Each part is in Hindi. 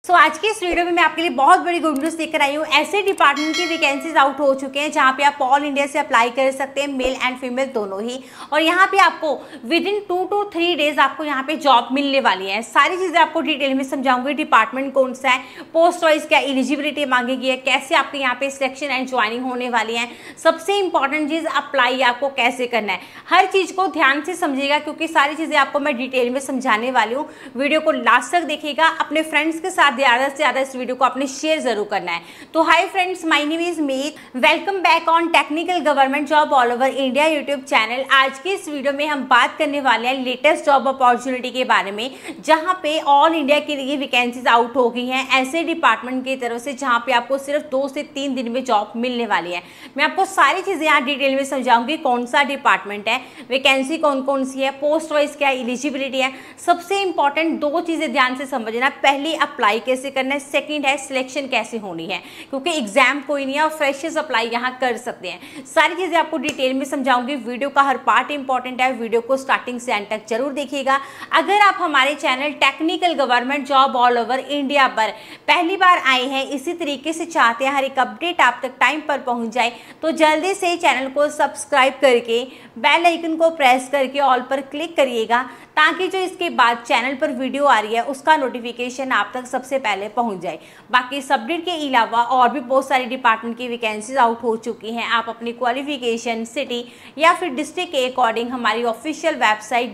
आज की इस वीडियो में मैं आपके लिए बहुत बड़ी गुड न्यूज़ लेकर आई हूँ। ऐसे डिपार्टमेंट की वैकेंसीज आउट हो चुके हैं जहाँ पे आप ऑल इंडिया से अप्लाई कर सकते हैं, मेल एंड फीमेल दोनों ही। और यहाँ पे आपको विद इन 2 to 3 डेज आपको यहाँ पे जॉब मिलने वाली है। सारी चीज़ें आपको डिटेल में समझाऊंगी। डिपार्टमेंट कौन सा है, पोस्ट वाइज क्या एलिजिबिलिटी मांगी गई है, कैसे आपके यहाँ पे सिलेक्शन एंड ज्वाइनिंग होने वाली है, सबसे इंपॉर्टेंट चीज़ अप्लाई आपको कैसे करना है। हर चीज़ को ध्यान से समझिएगा क्योंकि सारी चीज़ें आपको मैं डिटेल में समझाने वाली हूँ। वीडियो को लास्ट तक देखिएगा। अपने फ्रेंड्स के साथ ज़्यादा से ज़्यादा इस वीडियो को आपने शेयर जरूर करना है। तो hi friends, my name is Meet, welcome back on technical government job all over India YouTube channel. आज की इस वीडियो में हम बात करने वाले हैं लेटेस्ट जॉब अपॉर्चुनिटी के बारे में, जहां पे ऑल इंडिया के लिए वैकेंसीज आउट हो गई हैं ऐसे डिपार्टमेंट की तरफ से जहां पे आपको सिर्फ 2 से 3 दिन में जॉब मिलने वाली है। मैं आपको सारी चीज़ें यहाँ डिटेल में समझाऊंगी। कौन सा डिपार्टमेंट है, वैकेंसी कौन कौन सी है, पोस्ट वाइज क्या एलिजिबिलिटी है। सबसे इंपॉर्टेंट 2 चीज़ें ध्यान से समझना। पहली, अप्लाई कैसे करना है, सेकंड है सिलेक्शन कैसे होनी है, क्योंकि एग्जाम कोई नहीं है और फ्रेशर्स अप्लाई यहाँ कर सकते हैं। सारी चीज़ें आपको डिटेल में समझाऊंगी। वीडियो का हर पार्ट इंपॉर्टेंट है, वीडियो को स्टार्टिंग से एंड तक जरूर देखिएगा। अगर आप हमारे channel technical government job all over India पर पहली बार आए हैं, इसी तरीके से चाहते हैं हर एक अपडेट आप तक टाइम पर पहुंच जाए, तो जल्दी से चैनल को सब्सक्राइब करके बेल आइकन को प्रेस करके ऑल पर क्लिक करिएगा, ताकि जो इसके बाद चैनल पर वीडियो आ रही है उसका नोटिफिकेशन आप तक सबसे पहले पहुंच जाए। बाकी सब्जेक्ट के अलावा और भी बहुत सारी डिपार्टमेंट की वैकेंसीज आउट हो चुकी हैं। आप अपनी क्वालिफिकेशन, सिटी या फिर डिस्ट्रिक्ट के अकॉर्डिंग हमारी ऑफिशियल वेबसाइट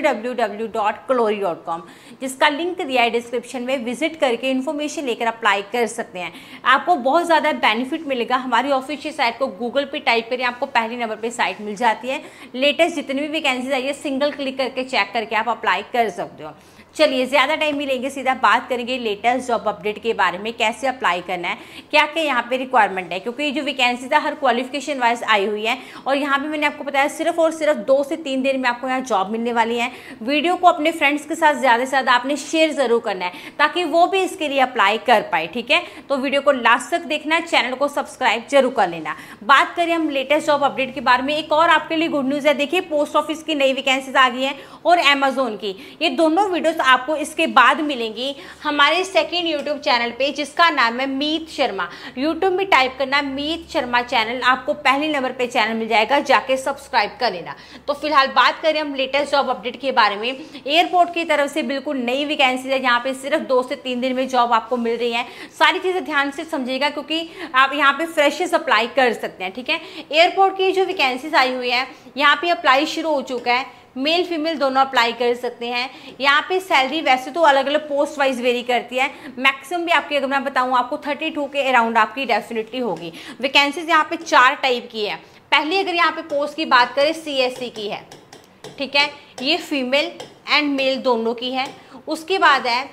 www.clory.com, जिसका लिंक दिया है डिस्क्रिप्शन में, विजिट करके इन्फॉर्मेशन लेकर अप्लाई कर सकते हैं। आपको बहुत ज़्यादा बेनिफिट मिलेगा। हमारी ऑफिशियल साइट को गूगल पे टाइप करें, आपको पहले नंबर पर साइट मिल जाती है। लेटेस्ट जितनी भी वैकेंसीज आई है सिंगल क्लिक करके चेक करके आप अप्लाई कर सकते हो। चलिए ज़्यादा टाइम नहीं लेंगे, सीधा बात करेंगे लेटेस्ट जॉब अपडेट के बारे में। कैसे अप्लाई करना है, क्या क्या यहाँ पे रिक्वायरमेंट है, क्योंकि ये जो वैकेंसीज है हर क्वालिफिकेशन वाइज आई हुई है। और यहाँ पे मैंने आपको बताया सिर्फ और सिर्फ 2 से 3 दिन में आपको यहाँ जॉब मिलने वाली है। वीडियो को अपने फ्रेंड्स के साथ ज़्यादा से ज़्यादा आपने शेयर ज़रूर करना है, ताकि वो भी इसके लिए अप्लाई कर पाए। ठीक है, तो वीडियो को लास्ट तक देखना है, चैनल को सब्सक्राइब जरूर कर लेना। बात करें हम लेटेस्ट जॉब अपडेट के बारे में, एक और आपके लिए गुड न्यूज़ है। देखिए, पोस्ट ऑफिस की नई वैकेंसीज आ गई है और अमेजोन की। ये दोनों वीडियोस आपको इसके बाद मिलेंगी हमारे सेकंड यूट्यूब चैनल पे, जिसका नाम है मीत शर्मा। यूट्यूब में टाइप करना मीत शर्मा चैनल, आपको पहले नंबर पे चैनल मिल जाएगा, जाके सब्सक्राइब कर लेना। तो फिलहाल बात करें हम लेटेस्ट जॉब अपडेट के बारे में। एयरपोर्ट की तरफ से बिल्कुल नई वैकेंसी है, यहाँ पे सिर्फ 2 से 3 दिन में जॉब आपको मिल रही है। सारी चीजें ध्यान से समझिएगा क्योंकि आप यहाँ पे फ्रेशर्स अप्लाई कर सकते हैं। ठीक है, एयरपोर्ट की जो वैकेंसीज आई हुई है यहाँ पे अप्लाई शुरू हो चुका है। मेल फीमेल दोनों अप्लाई कर सकते हैं। यहाँ पे सैलरी वैसे तो अलग अलग पोस्ट वाइज वेरी करती है, मैक्सिमम भी आपकी अगर मैं बताऊँ आपको 32 के अराउंड आपकी डेफिनेटली होगी। वैकेंसीज यहाँ पे 4 टाइप की है। पहली अगर यहाँ पे पोस्ट की बात करें, CSC की है। ठीक है, ये फीमेल एंड मेल दोनों की है। उसके बाद है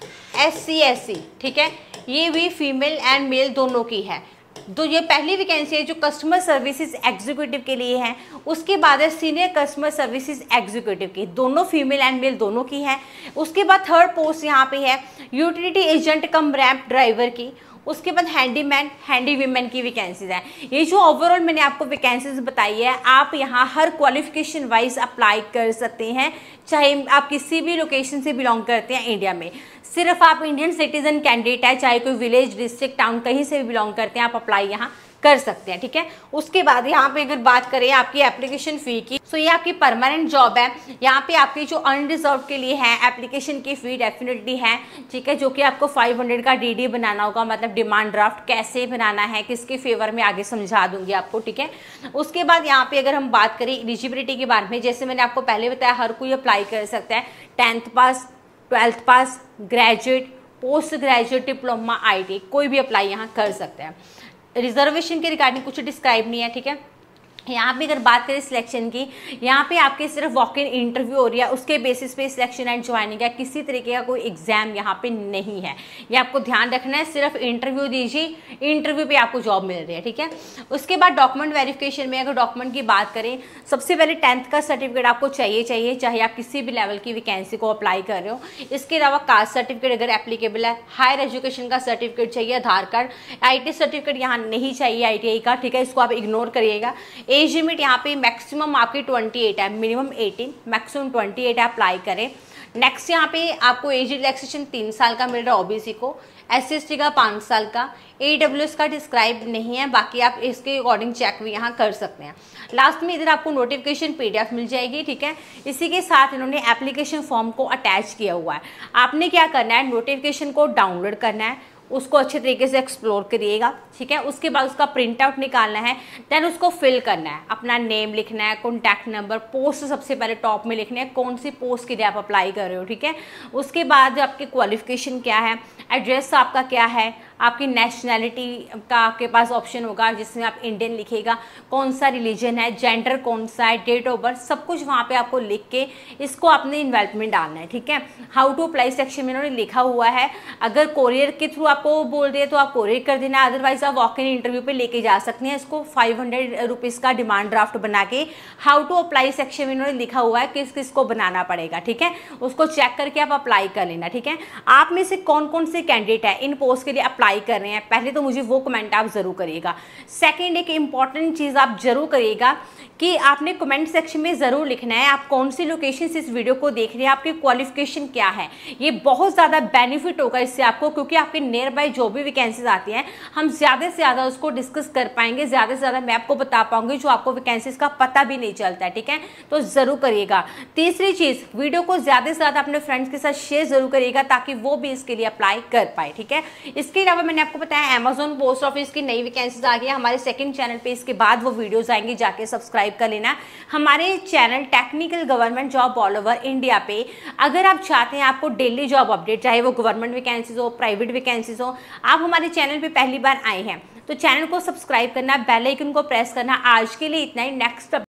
SC SC, ठीक है, ये भी फीमेल एंड मेल दोनों की है। तो ये पहली वैकेंसी है जो कस्टमर सर्विसेज एग्जीक्यूटिव के लिए है। उसके बाद है सीनियर कस्टमर सर्विसेज एग्जीक्यूटिव की, दोनों फीमेल एंड मेल दोनों की है। उसके बाद थर्ड पोस्ट यहाँ पे है utility agent cum ramp driver की। उसके बाद हैंडीमैन, हैंडी वीमेन की वैकेंसीज है। ये जो ओवरऑल मैंने आपको वैकेंसीज बताई है, आप यहाँ हर क्वालिफिकेशन वाइज अप्लाई कर सकते हैं, चाहे आप किसी भी लोकेशन से बिलोंग करते हैं इंडिया में। सिर्फ आप इंडियन सिटीजन कैंडिडेट है, चाहे कोई विलेज, डिस्ट्रिक्ट, टाउन कहीं से भी बिलोंग करते हैं, आप अप्लाई यहाँ कर सकते हैं। ठीक है, उसके बाद यहाँ पे अगर बात करें आपकी एप्लीकेशन फ़ी की, तो ये आपकी परमानेंट जॉब है। यहाँ पे आपकी जो अनरिजर्व के लिए है एप्लीकेशन की फ़ी डेफिनेटली है। ठीक है, जो कि आपको 500 का DD बनाना होगा, मतलब डिमांड ड्राफ्ट कैसे बनाना है, किसके फेवर में आगे समझा दूंगी आपको। ठीक है, उसके बाद यहाँ पे अगर हम बात करें एलिजिबिलिटी के बारे में, जैसे मैंने आपको पहले बताया हर कोई अप्लाई कर सकता है। 10th पास, 12th पास, graduate, post graduate, diploma, ITI कोई भी अप्लाई यहाँ कर सकता है। रिजर्वेशन के रिगार्डिंग कुछ डिस्क्राइब नहीं है। ठीक है, यहाँ पे अगर बात करें सिलेक्शन की, यहाँ पे आपके सिर्फ वॉक इन इंटरव्यू हो रही है, उसके बेसिस पे सिलेक्शन एंड ज्वाइनिंग है। किसी तरीके का कोई एग्जाम यहाँ पे नहीं है, ये आपको ध्यान रखना है। सिर्फ इंटरव्यू दीजिए, इंटरव्यू पे आपको जॉब मिल रही है। ठीक है, उसके बाद डॉक्यूमेंट वेरिफिकेशन में अगर डॉक्यूमेंट की बात करें, सबसे पहले 10th का सर्टिफिकेट आपको चाहिए, चाहे आप किसी भी लेवल की वैकेंसी को अप्लाई कर रहे हो। इसके अलावा कास्ट सर्टिफिकेट अगर एप्लीकेबल है, हायर एजुकेशन का सर्टिफिकेट चाहिए, आधार कार्ड, IT सर्टिफिकेट यहाँ नहीं चाहिए ITI का। ठीक है, इसको आप इग्नोर करिएगा। एज लिमिट यहाँ पे मैक्सिमम आपकी 28 है, मिनिमम 18, मैक्सिमम 28 है, अप्लाई करें। नेक्स्ट यहाँ पे आपको एज रिलैक्सेशन 3 साल का मिल रहा है ओबीसी को, SC/ST का 5 साल का, AWS का डिस्क्राइब नहीं है, बाकी आप इसके अकॉर्डिंग चेक भी यहाँ कर सकते हैं। लास्ट में इधर आपको नोटिफिकेशन PDF मिल जाएगी, ठीक है। इसी के साथ इन्होंने एप्लीकेशन फॉर्म को अटैच किया हुआ है। आपने क्या करना है, नोटिफिकेशन को डाउनलोड करना है, उसको अच्छे तरीके से एक्सप्लोर करिएगा, ठीक है। उसके बाद उसका प्रिंट आउट निकालना है, देन उसको फिल करना है, अपना नेम लिखना है, कॉन्टैक्ट नंबर, पोस्ट सबसे पहले टॉप में लिखना है, कौन सी पोस्ट के लिए आप अप्लाई कर रहे हो, ठीक है। उसके बाद आपके क्वालिफिकेशन क्या है, एड्रेस आपका क्या है, आपकी नेशनैलिटी का आपके पास ऑप्शन होगा जिसमें आप इंडियन लिखेगा, कौन सा रिलीजन है, जेंडर कौन सा है, डेट ऑफ बर्थ, सब कुछ वहाँ पे आपको लिख के इसको अपने इन्वेल्प में डालना है, ठीक है। हाउ टू अप्लाई सेक्शन में इन्होंने लिखा हुआ है, अगर कोरियर के थ्रू आपको बोल रहे हैं तो आप कोरियर कर देना, अदरवाइज आप वॉक इन इंटरव्यू पे लेके जा सकते हैं। इसको 500 रुपीज़ का डिमांड ड्राफ्ट बना के हाउ टू अप्लाई सेक्शन में इन्होंने लिखा हुआ है किस किस को बनाना पड़ेगा, ठीक है। उसको चेक करके आप अप्लाई कर लेना, ठीक है। आप में से कौन कौन से कैंडिडेट है इन पोस्ट के लिए अप्लाई कर रहे हैं, पहले तो मुझे वो कमेंट आप जरूर करिएगा। सेकंड, एक इंपॉर्टेंट चीज आप जरूर करिएगा कि आपने कमेंट सेक्शन में जरूर लिखना है आप कौन सी लोकेशन से इस वीडियो को देख रहे हैं, आपकी क्वालिफिकेशन क्या है। ये बहुत ज़्यादा बेनिफिट होगा इससे आपको, क्योंकि आपके नियर बाय जो भी वैकेंसीज आती हैं हम ज़्यादा से ज़्यादा उसको डिस्कस कर पाएंगे, ज़्यादा से ज़्यादा मैं आपको बता पाऊंगी जो आपको वैकेंसीज का पता भी नहीं चलता है, ठीक है। तो ज़रूर करिएगा। तीसरी चीज़, वीडियो को ज़्यादा से ज़्यादा अपने फ्रेंड्स के साथ शेयर जरूर करिएगा ताकि वो भी इसके लिए अप्लाई कर पाए, ठीक है। इसके अलावा मैंने आपको बताया अमेजोन पोस्ट ऑफिस की नई वैकेंसीज आ गई है हमारे सेकंड चैनल पे, इसके बाद वो वीडियोस आएंगे, जाके सब्सक्राइब कर लेना हमारे channel technical government job all over India पे। अगर आप चाहते हैं आपको डेली जॉब अपडेट, चाहे वो गवर्नमेंट वैकेंसीज हो, प्राइवेट वैकेंसीज हो, आप हमारे चैनल पे पहली बार आए हैं तो चैनल को सब्सक्राइब करना, बेल आइकन को प्रेस करना। आज के लिए इतना ही, नेक्स्ट